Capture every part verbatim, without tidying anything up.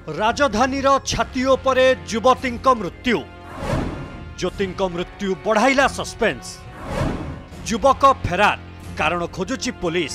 राजधानी छाती उपरे युवती मृत्यु ज्योति मृत्यु बढ़ाइला सस्पेंस युवक फेरार कारण खोजुची पुलिस।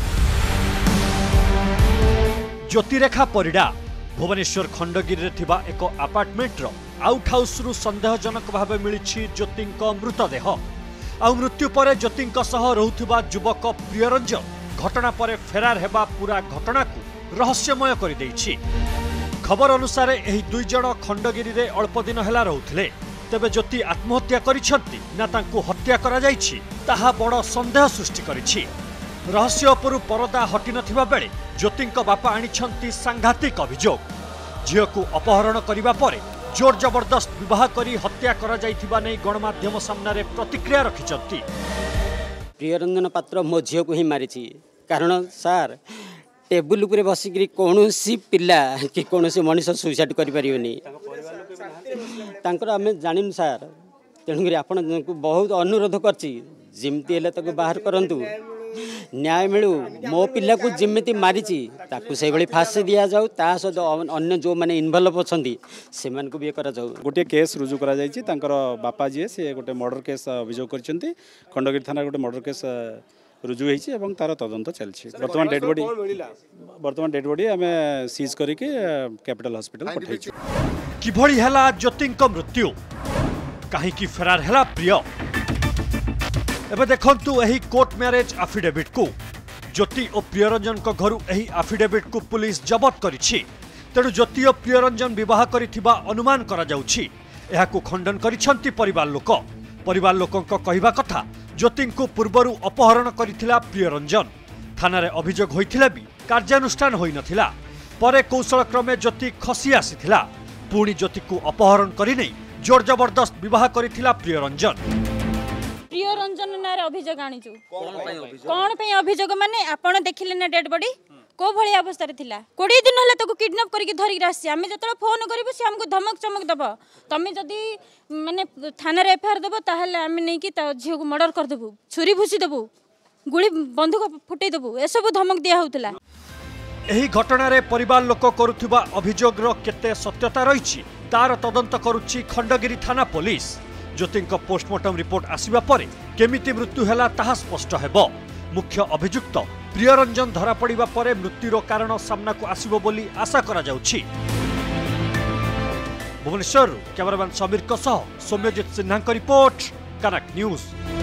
ज्योतिरेखा परिडा भुवनेश्वर खंडगिरी थिबा एक अपार्टमेंट आउट हाउस रु संदेहजनक भाव मिली ज्योति मृतदेह आउ मृत्यु पर ज्योति रहुथिबा युवक प्रियरंजन घटना पर फेरार हेबा पूरा घटना को रहस्यमय कर देइछि। खबर अनुसार एही दुई जण खंडगिरी रे अल्प दिन हेला रहुथिले तेबे ज्योति आत्महत्या करिसंती ना तांकु हत्या करा जाइछि ताहा बड़ संदेह सृष्टि करिछि। रहस्य उपरु परदा हटि नथिबा बेले ज्योतिंक बापा आनिछंती सांघातिक अभियोग। झियो को अपहरण करिबा परे जोर जबरदस्त विवाह करी हत्या करा जाइथिबा नै गणमाध्यम सामने प्रतिक्रिया रखिचंती। प्रियरंजन पात्र मो झियो को ही मारिछि कारण सार टेबुल उपरे बसिक कौन सी पिला कि कौन सी मनीष सुइसाइड करें आम जान सार तेणुक आपण बहुत अनुरोध करमती बाहर करूँ न्याय मिलू मो पिला को जमी मारी से फांसी दि जाऊ ता सहित अन्य जो मैंने इनवल्व अच्छा से भी कर गोटे केस रुजु करा जायछि तांकर बापा जी से गोटे मर्डर केस अभियोग करछन्ती खंडगिरी थाना गोटे मर्डर केस रुजु होइछि एवं तार तदंत चलछि। वर्तमान डेड बॉडी वर्तमान डेड बॉडी आमे सीज करिके कैपिटल हॉस्पिटल पठाइछु। किभଳି हला ज्योतिंक मृत्यु काहे की फरार हला प्रिय एबे देखंतु एही कोर्ट मैरेज एफिडेविट को ज्योति और प्रियरंजन को घरु एही एफिडेविट को पुलिस जब्त करिछि। तेणु ज्योति और प्रियरंजन विवाह करिथिबा अनुमान करा जाउछि। एहाकु खंडन करिसंती परिवार लोक। परिवार लोकंक कहिबा कथा ज्योति को पूर्वर अपहरण करिथिला प्रियरंजन थाना रे अभियोग होइथिला भी कार्यानुष्ठान होई नथिला। परे कौशल क्रमे ज्योति खसी आसीथिला पुणी ज्योति को अपहरण करि नै जोर जबरदस्त विवाह करिथिला प्रियरंजन। प्रियरंजन नारे अभियोग आनिचु कोन पे अभियोग माने आपण देखिले ना डेड बॉडी को भली अवस्था रे थिला बीस दिन हला तको किडनैप करके धरि रासी आमे जतले फोन करबो से हमको धमक चमक दबो तमे जदी माने थाना रे एफआईआर दबो ताहले आमे नै कि ता झियो को मर्डर कर देबो छुरी भुसी देबो गुली बंदूक फुटै देबो ए सब धमक दिया होतला। एही घटना रे परिवार लोक करुथिबा अभियोग रो केते सत्यता रहिछि तार तदंत करूछि खंडगिरी थाना पुलिस। ज्योतिंक पोस्टमार्टम रिपोर्ट आसिबा परे केमिति मृत्यु हेला ताहा स्पष्ट हेबो। मुख्य अभियुक्त प्रियरंजन धरा पड़िबा परे मृत्युर कारण सामना को आसिबो बोली आशा करा जाउछि। भुवनेश्वर कैमरामैन समीर सह सौम्यजित सिन्हा रिपोर्ट कनक न्यूज।